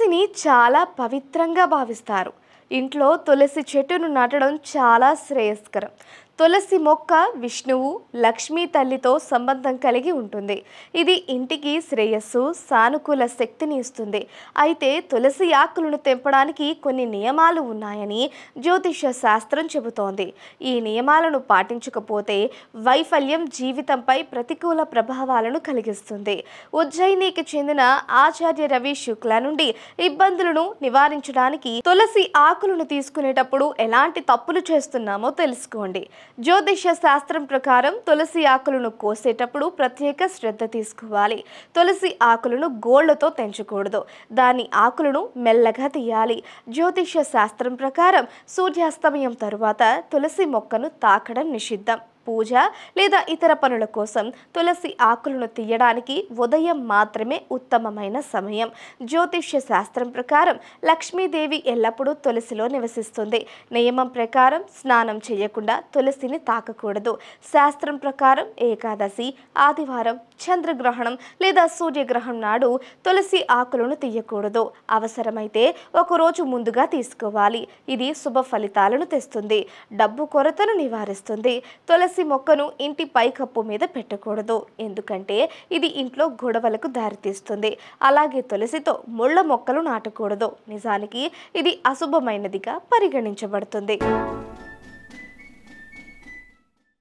తులసిని చాలా పవిత్రంగా భావిస్తారు. ఇంట్లో తులసి చెట్టును నాటడం చాలా శ్రేయస్కరం. తులసి మొక్క విష్ణువు, లక్ష్మీ తల్లితో సంబంధం కలిగి ఉంటుంది. ఇది ఇంటికి శ్రేయస్సు, సానుకూల శక్తిని ఇస్తుంది. అయితే తులసి ఆకులను తెంపడానికి కొన్ని నియమాలు ఉన్నాయని జ్యోతిష శాస్త్రం చెబుతోంది. ఈ నియమాలను పాటించకపోతే వైఫల్యం జీవితంపై ప్రతికూల ప్రభావాలను కలిగిస్తుంది. ఉజ్జయినికి చెందిన ఆచార్య రవి శుక్లా నుండి ఇబ్బందులను నివారించడానికి తులసి ఆకులను తీసుకునేటప్పుడు ఎలాంటి తప్పులు చేస్తున్నామో తెలుసుకోండి. జ్యోతిష శాస్త్రం ప్రకారం తులసి ఆకులను కోసేటప్పుడు ప్రత్యేక శ్రద్ధ తీసుకోవాలి. తులసి ఆకులను గోళ్లతో తెంచకూడదు. దాని ఆకులను మెల్లగా తీయాలి. జ్యోతిష శాస్త్రం ప్రకారం సూర్యాస్తమయం తరువాత తులసి మొక్కను తాకడం నిషిద్ధం. పూజ లేదా ఇతర పనుల కోసం తులసి ఆకులను తీయడానికి ఉదయం మాత్రమే ఉత్తమమైన సమయం. జ్యోతిష్య శాస్త్రం ప్రకారం లక్ష్మీదేవి ఎల్లప్పుడూ తులసిలో నివసిస్తుంది. నియమం ప్రకారం స్నానం చేయకుండా తులసిని తాకకూడదు. శాస్త్రం ప్రకారం ఏకాదశి, ఆదివారం, చంద్రగ్రహణం లేదా సూర్యగ్రహణం నాడు తులసి ఆకులను తీయకూడదు. అవసరమైతే ఒకరోజు ముందుగా తీసుకోవాలి. ఇది శుభ ఫలితాలను తెస్తుంది, డబ్బు కొరతను నివారిస్తుంది. తులసి మొక్కను ఇంటి పైకప్పు మీద పెట్టకూడదు, ఎందుకంటే ఇది ఇంట్లో గొడవలకు దారితీస్తుంది. అలాగే తులసితో ముళ్ళ మొక్కలు నాటకూడదు. నిజానికి ఇది అశుభమైనదిగా పరిగణించబడుతుంది.